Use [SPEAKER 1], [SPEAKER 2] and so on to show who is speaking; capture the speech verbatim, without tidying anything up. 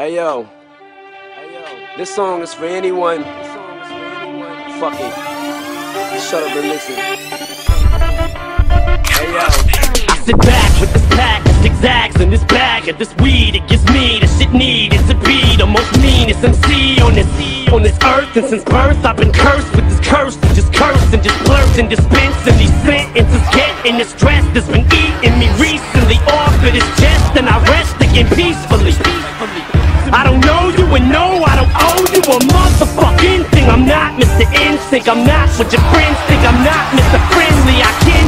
[SPEAKER 1] Hey yo, this song is for anyone fucking shut up and listen. Hey yo,
[SPEAKER 2] I sit back with this pack of zigzags in this bag of this weed. It gives me the shit needed to be the most meanest M C on this on this earth. And since birth I've been cursed with this curse to just curse and just blurt and dispense and these sentences getting this stress that's been eating me recently off of this chest, and I rest again peacefully. I don't know you and no, I don't owe you a motherfucking thing. I'm not Mister Instinct, I'm not what your friends think. I'm not Mister Friendly, I can't